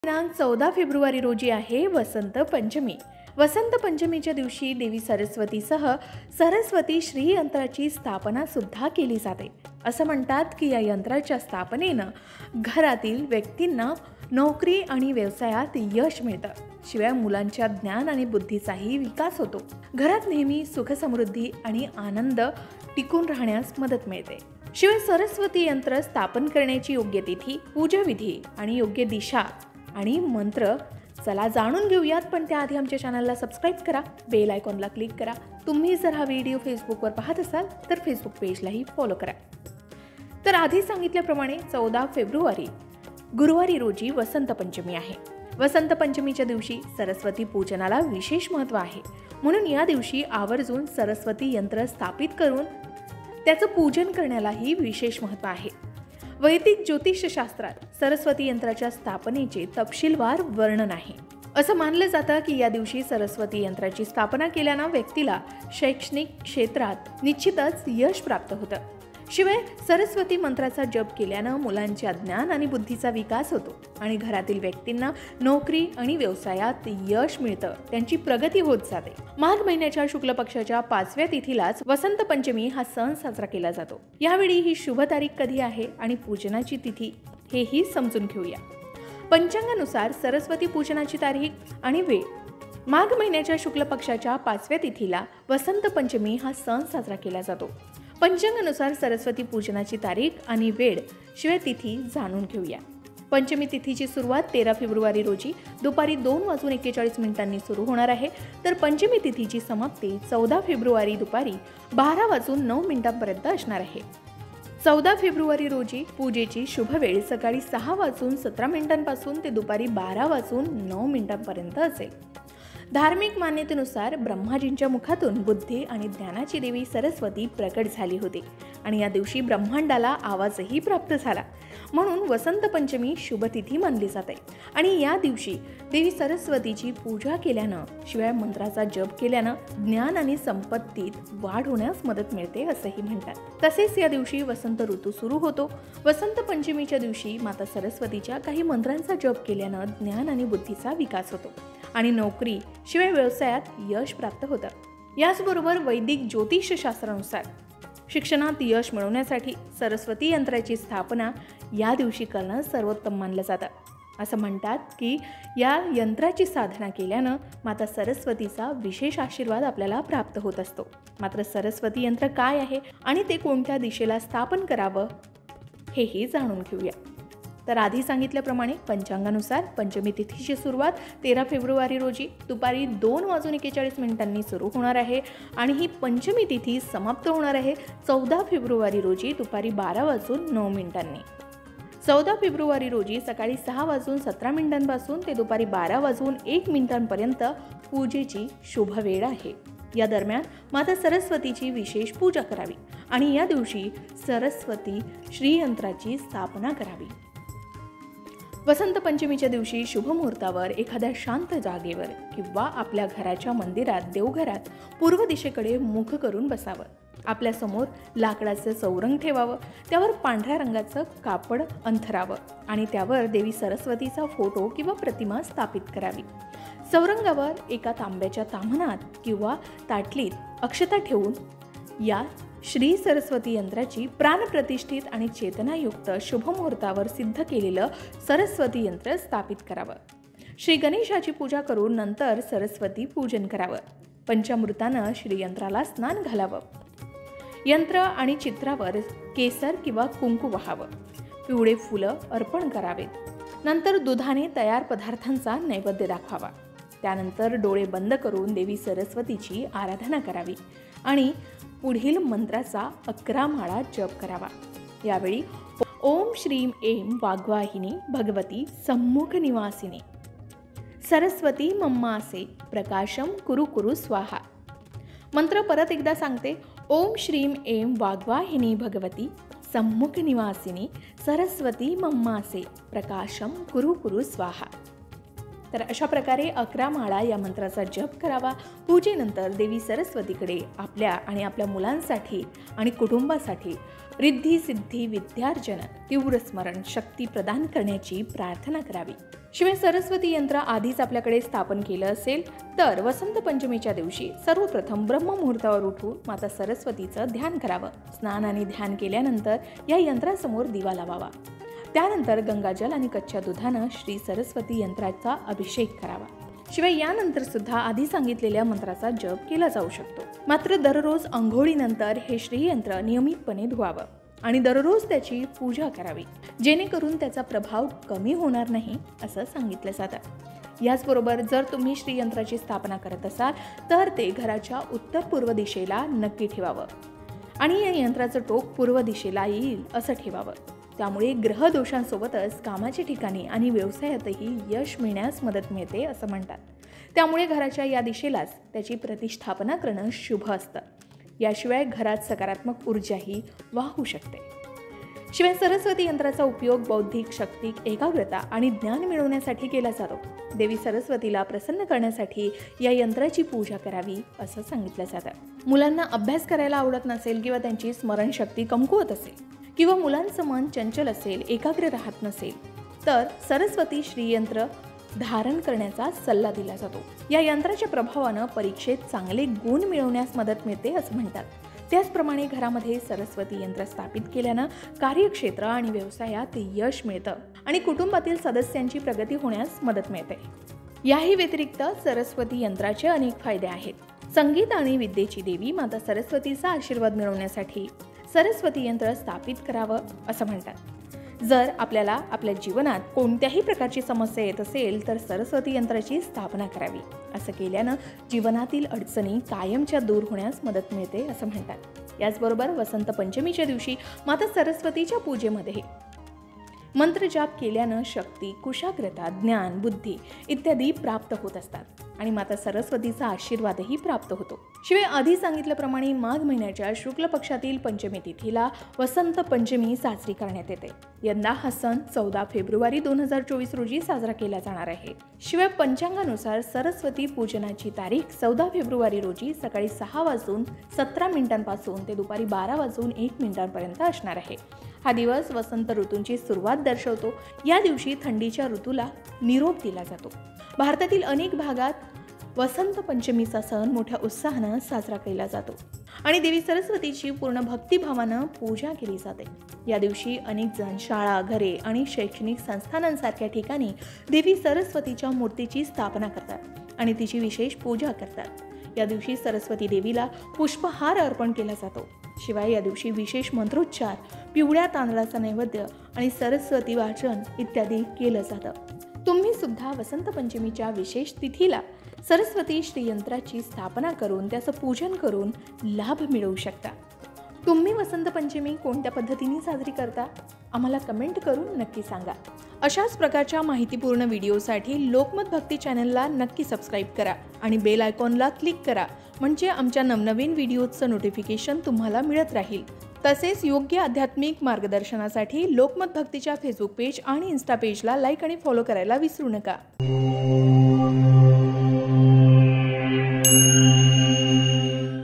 दिनांक 14 फेब्रुवारी रोजी आहे वसंत पंचमी। वसंत पंचमीच्या दिवशी देवी सरस्वतीसह सरस्वती श्री यंत्राची स्थापना सुद्धा केली जाते। असं म्हणतात की या यंत्राच्या स्थापनेनं घरातील व्यक्तींना नोकरी आणि व्यवसायात यश मिळतं, शिवाय मुलांच्या ज्ञान आणि बुद्धीचाही विकास होतो। घरात नेहमी सुख समृद्धी आणि आनंद टिकून राहण्यास मदत मिळते। शिवाय सरस्वती यंत्र स्थापन करण्याची योग्य तिथी, पूजा विधी आणि योग्य दिशा आणि मंत्र चला जाणून घेऊयात। पण त्याआधी आमच्या चॅनलला सबस्क्राइब करा, बेल आयकॉनला क्लिक करा। तुम्ही जर हा व्हिडिओ फेसबुकवर पाहत असाल तर फेसबुक पेजलाही फॉलो करा। तर आधी सांगितल्याप्रमाणे 14 फेब्रुवारी गुरुवारी रोजी वसंत पंचमी आहे। वसंत पंचमीच्या दिवशी सरस्वती पूजनाला विशेष महत्त्व आहे, म्हणून या दिवशी आवर्जून सरस्वती यंत्र स्थापित करून त्याचं पूजन करण्यालाही विशेष महत्त्व आहे। वैदिक ज्योतिषशास्त्रात सरस्वती यंत्राच्या स्थापनेचे तपशीलवार वर्णन आहे। असं मानलं जातं की या दिवशी सरस्वती यंत्राची स्थापना केल्यानं व्यक्तीला शैक्षणिक क्षेत्रात निश्चितच यश प्राप्त होतं। शिवाय सरस्वती मंत्राचा जप केल्यानं मुलांच्या ज्ञान आणि बुद्धीचा विकास होतो आणि घरातील व्यक्तींना नोकरी आणि व्यवसायात यश मिळतं, त्यांची प्रगती होत जाते। माघ महिन्याच्या शुक्ल पक्षाच्या 5व्या तिथीलाच वसंत पंचमी हा सण साजरा केला जातो। यावेळी ही शुभ तारीख कधी आहे आणि पूजनाची तिथी हेही समजून घेऊया। पंचांगानुसार सरस्वती पूजनाची तारीख आणि वेळ माघ महिन्याच्या शुक्ल पक्षाच्या 5व्या तिथीला वसंत पंचमी हा सण साजरा केला जातो। पंचांगानुसार सरस्वती पूजनाची तारीख आणि वेळ शिवाय तिथी जाणून घेऊया। पंचमी तिथीची सुरुवात 13 फेब्रुवारी रोजी दुपारी 2:41 सुरू होणार आहे, तर पंचमी तिथीची समाप्ती 14 फेब्रुवारी दुपारी 12:09 असणार आहे। 14 फेब्रुवारी रोजी पूजेची शुभ वेळ सकाळी 6:17 पासून ते दुपारी 12:09 असेल। धार्मिक मान्यतेनुसार ब्रह्माजींच्या मुखातून बुद्धी आणि ज्ञानाची देवी सरस्वती प्रकट झाली होती आणि या दिवशी ब्रह्मांडाला आवाजही प्राप्त झाला, म्हणून वसंत पंचमी शुभ तिथी मानली जाते। आणि या दिवशी देवी सरस्वतीची पूजा केल्यानं शिवाय मंत्राचा जप केल्यानं ज्ञान आणि संपत्तीत वाढ होण्यास मदत मिळते असंही म्हणतात। तसेच या दिवशी वसंत ऋतू सुरू होतो। वसंत पंचमीच्या दिवशी माता सरस्वतीच्या काही मंत्रांचा जप केल्यानं ज्ञान आणि बुद्धीचा विकास होतो आणि नोकरी शिवाय व्यवसायात यश प्राप्त होतं। याचबरोबर वैदिक ज्योतिषशास्त्रानुसार शिक्षणात यश मिळवण्यासाठी सरस्वती यंत्राची स्थापना या दिवशी करणं सर्वोत्तम मानलं जातं। असं म्हणतात की या यंत्राची साधना केल्यानं माता सरस्वतीचा विशेष आशीर्वाद आपल्याला प्राप्त होत असतो। मात्र सरस्वती यंत्र काय आहे आणि ते कोणत्या दिशेला स्थापन करावं हेही जाणून घेऊया। तर आधी सांगितल्याप्रमाणे पंचांगानुसार पंचमी तिथीची सुरुवात 13 फेब्रुवारी रोजी दुपारी 2:41 सुरू होणार आहे आणि ही पंचमी तिथी समाप्त होणार आहे 14 फेब्रुवारी रोजी दुपारी 12:09। 14 फेब्रुवारी रोजी सकाळी 6:17 पासून ते दुपारी 12:01 पूजेची शुभ वेळ आहे। या दरम्यान माता सरस्वतीची विशेष पूजा करावी आणि या दिवशी सरस्वती श्रीयंत्राची स्थापना करावी। वसंत पंचमीच्या दिवशी शुभ मुहूर्तावर एखाद्या शांत जागेवर किंवा आपल्या घराच्या मंदिरात देवघरात पूर्व दिशेकडे मुख करून बसावं। आपल्या समोर लाकडाचं चौरंग ठेवावं, त्यावर पांढऱ्या रंगाचं कापड अंथरावं आणि त्यावर देवी सरस्वतीचा फोटो किंवा प्रतिमा स्थापित करावी। चौरंगावर एका तांब्याच्या ताम्हणात किंवा ताटलीत अक्षता ठेवून या श्री सरस्वती यंत्राची प्राणप्रतिष्ठित आणि चेतनायुक्त शुभ मुहूर्तावर सिद्ध केलेलं सरस्वती यंत्र स्थापित करावं। श्री गणेशाची पूजा करून नंतर सरस्वती पूजन करावं। पंचामृतानं श्री यंत्राला स्नान घालावं। यंत्र आणि चित्रावर केसर किंवा कुंकू वाहावं। पिवळे फुलं अर्पण करावेत। नंतर दुधाने तयार पदार्थांचा नैवेद्य दाखवावा। त्यानंतर डोळे बंद करून देवी सरस्वतीची आराधना करावी आणि पुढील मंत्राचा 11 माळा जप करावा। यावेळी ओम श्रीम ऐं वाग्वाहिनी भगवती सम्मुख निवासिनी सरस्वती मम्मासे प्रकाशम कुरु कुरु स्वाहा। मंत्र परत एकदा सांगते, ओम श्रीम ऐं वाग्वाहिनी भगवती सम्मुख निवासिनी सरस्वती मम्मासे प्रकाशम कुरु कुरु स्वाहा। तर अशा प्रकारे 11 माळा या मंत्राचा जप करावा। पूजेनंतर देवी सरस्वतीकडे आपल्या आणि आपल्या मुलांसाठी आणि कुटुंबासाठी रिद्धी सिद्धी विद्यार्जन तीव्र स्मरण शक्ती प्रदान करण्याची प्रार्थना करावी। शिवाय सरस्वती यंत्र आधीच आपल्याकडे स्थापन केलं असेल तर वसंत पंचमीच्या दिवशी सर्वप्रथम ब्रह्ममुहूर्तावर उठून माता सरस्वतीचं ध्यान करावं। स्नान आणि ध्यान केल्यानंतर या यंत्रासमोर दिवा लावावा। त्यानंतर गंगाजल आणि कच्च्या दुधानं श्री सरस्वती यंत्राचा अभिषेक करावा। शिवाय यानंतर सुद्धा आधी सांगितलेल्या मंत्राचा जप केला जाऊ शकतो। मात्र दररोज अंघोळीनंतर हे श्रीयंत्र नियमितपणे धुवावं आणि दररोज त्याची पूजा करावी, जेणेकरून त्याचा प्रभाव कमी होणार नाही असं सांगितलं जातं। याचबरोबर जर तुम्ही श्रीयंत्राची स्थापना करत असाल तर ते घराच्या उत्तर पूर्व दिशेला नक्की ठेवावं आणि या यंत्राचं टोक पूर्व दिशेला येईल असं ठेवावं। त्यामुळे ग्रह दोषांसोबतच कामाच्या ठिकाणी आणि व्यवसायातही यश मिळण्यास मदत मिळते असं म्हणतात। त्यामुळे घराच्या या दिशेलाच त्याची प्रतिष्ठापना करणं शुभ असतं। याशिवाय घरात सकारात्मक ऊर्जाही वाहू शकते। शिवाय सरस्वती यंत्राचा उपयोग बौद्धिक शक्ती, एकाग्रता आणि ज्ञान मिळवण्यासाठी केला जातो। देवी सरस्वतीला प्रसन्न करण्यासाठी या यंत्राची पूजा करावी असं सांगितलं जातं। मुलांना अभ्यास करायला आवडत नसेल किंवा त्यांची स्मरणशक्ती कमकुवत असेल किंवा मुलांचं मन चंचल असेल, एकाग्र राहत नसेल तर सरस्वती श्रीयंत्र धारण करण्याचा सल्ला दिला जातो। या यंत्राच्या प्रभावानं परीक्षेत चांगले गुण मिळवण्यास मदत मिळते असं म्हणतात। त्याचप्रमाणे घरामध्ये सरस्वती यंत्र स्थापित केल्यानं कार्यक्षेत्र आणि व्यवसायात यश मिळतं आणि कुटुंबातील सदस्यांची प्रगती होण्यास मदत मिळते। याही व्यतिरिक्त सरस्वती यंत्राचे अनेक फायदे आहेत। संगीत आणि विद्येची देवी माता सरस्वतीचा आशीर्वाद मिळवण्यासाठी सरस्वती यंत्र स्थापित करावं असं म्हणतात। जर आपल्याला आपल्या जीवनात कोणत्याही प्रकारची समस्या येत असेल तर सरस्वती यंत्राची स्थापना करावी। असं केल्यानं जीवनातील अडचणी कायमच्या दूर होण्यास मदत मिळते असं म्हणतात। याचबरोबर वसंत पंचमीच्या दिवशी माता सरस्वतीच्या पूजेमध्ये मंत्रजाप केल्यानं शक्ती, कुशाग्रता, ज्ञान, बुद्धी इत्यादी प्राप्त होत असतात आणि माता सरस्वतीचा आशीर्वादही प्राप्त होतो। शिवाय आधी सांगितल्याप्रमाणे माघ महिन्याच्या शुक्ल पक्षातील पंचमी तिथीला वसंत पंचमी साजरी करण्यात येते। यंदा हा सण 14 फेब्रुवारी 2024 रोजी साजरा केला जाणार आहे। शिवाय पंचांगानुसार सरस्वती पूजनाची तारीख 14 फेब्रुवारी रोजी सकाळी 6:17 पासून ते दुपारी 12:01 असणार आहे। हा दिवस वसंत ऋतूंची सुरुवात दर्शवतो। या दिवशी थंडीच्या ऋतूला निरोप दिला जातो। भारतातील अनेक भागात वसंत पंचमीचा सण मोठ्या उत्साहानं साजरा केला जातो आणि देवी सरस्वतीची पूर्ण भक्तिभावानं पूजा केली जाते। या दिवशी अनेक जण शाळा, घरे आणि शैक्षणिक संस्थानांसारख्या ठिकाणी देवी सरस्वतीच्या मूर्तीची स्थापना करतात आणि तिची विशेष पूजा करतात। या दिवशी सरस्वती देवीला पुष्पहार अर्पण केला जातो। शिवाय या दिवशी विशेष मंत्रोच्चार, पिवळ्या तांदळाचा नैवेद्य आणि सरस्वती वाचन इत्यादी केलं जातं। तुम्ही सुद्धा वसंत पंचमीच्या विशेष तिथीला सरस्वती श्रीयंत्राची स्थापना करून त्याचं पूजन करून लाभ मिळवू शकता। तुम्ही वसंत पंचमी कोणत्या पद्धतीने साजरी करता आम्हाला कमेंट करून नक्की सांगा। अशाच प्रकारच्या माहितीपूर्ण व्हिडिओसाठी लोकमत भक्ती चॅनलला नक्की सबस्क्राईब करा आणि बेल आयकॉनला क्लिक करा, म्हणजे आमच्या नवनवीन व्हिडिओचं नोटिफिकेशन तुम्हाला मिळत राहील। तसेच योग्य आध्यात्मिक मार्गदर्शनासाठी लोकमत भक्तीच्या फेसबुक पेज आणि इन्स्टा पेजला लाईक आणि फॉलो करायला विसरू नका।